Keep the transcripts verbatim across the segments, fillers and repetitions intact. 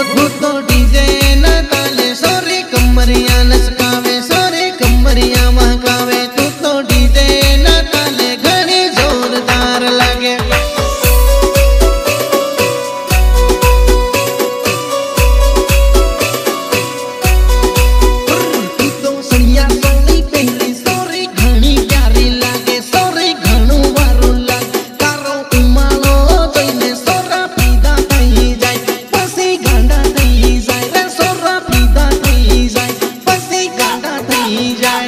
तू तो डीजे न ताले सोरी कमरिया लचकावे सोरी कमरिया महकावे तू तो डीजे न ताले घणी जोरदार लागे तू तो सड़िया सोनी पहली सोरी घणी प्यारी लागे सोरी घणो वारो लागे तारो उमालो जोईने सोरा पीदा थई जाय पसी गांडा थई जाय रे सोरा पीदा थई जाय पसी गांडा थई जाय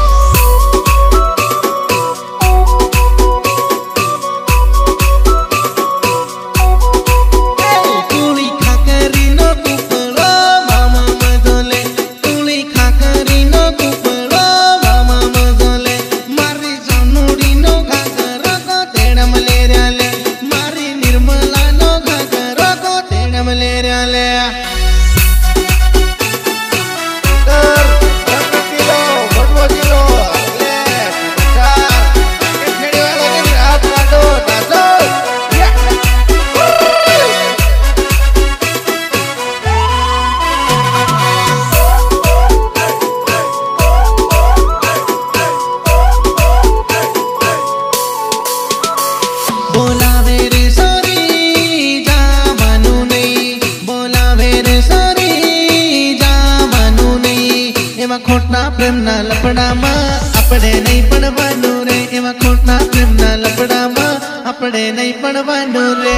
तुली खाकरी नो कुपड़ो मामा मजोले तुली खाकरी नो कुपड़ो मामा मजोले मारी जनोड़ी नो घागर को तेड़म ले रले मारी निर्मला नो घागर को तेड़म ले रले बोलावे रे सोरी जावानू नहीं बोलावे रे सोरी जावानू नहीं एवा खोटना प्रेम ना लपड़ा मा अपड़े नहीं पड़वानू रे एवा खोटना प्रेम ना लपड़ा मा अपड़े नहीं पड़वानू रे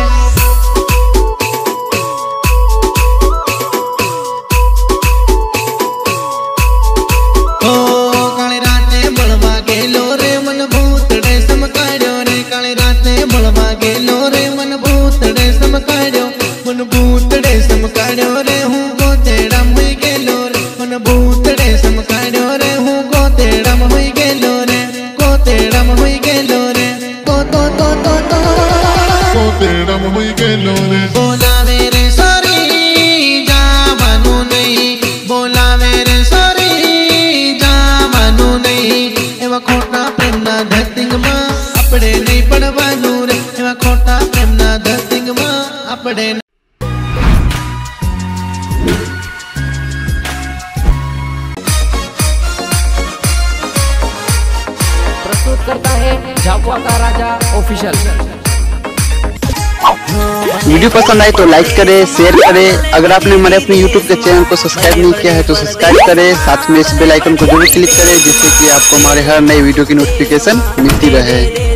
ओ काले राते बलवा गेलो रे मन भूतड़े समकाड्यो रे काले राते बलवा गेलो रे मन भूतड़े समकाड्यो मन भूतड़े समकाड्यो रे हूँ गोतेड़ा मुई गेलो रे मन भूतड़े समकाड्यो रे हूँ गोतेड़ा मुई गेलो रे गोतेड़ा मुई गेलो रे को तो तो तो तो गोतेड़ा मुई गेलो रे बोलावे रे सोरी जावानू नहीं बोलावे रे सोरी जावानू नहीं एवा खोटा प्रेम ना धरतींग मां अपड़े नहीं पड़वानू रे एवा खोटा प्रेम ना धरतींग मां अपड़े प्रस्तुत करता है झाबुआ का राजा ऑफिशियल। वीडियो पसंद आए तो लाइक करें, शेयर करें। अगर आपने हमारे अपने यूट्यूब के चैनल को सब्सक्राइब नहीं किया है तो सब्सक्राइब करें, साथ में इस बेल आइकन को जरूर क्लिक करें जिससे कि आपको हमारे हर नए वीडियो की नोटिफिकेशन मिलती रहे।